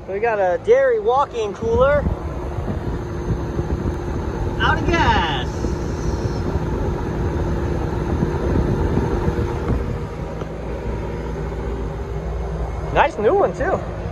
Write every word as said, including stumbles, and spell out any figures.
We got a dairy walk-in cooler. Out of gas. Nice new one too.